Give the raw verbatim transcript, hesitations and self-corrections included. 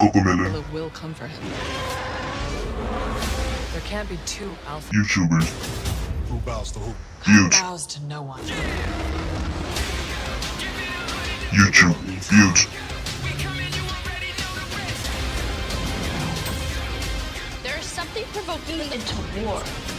Cocomelon. It will come for him. There can't be two alpha. YouTubers. Who bows to who? Who Huge. bows to no one. YouTube. Huge. There is something provoking me into war.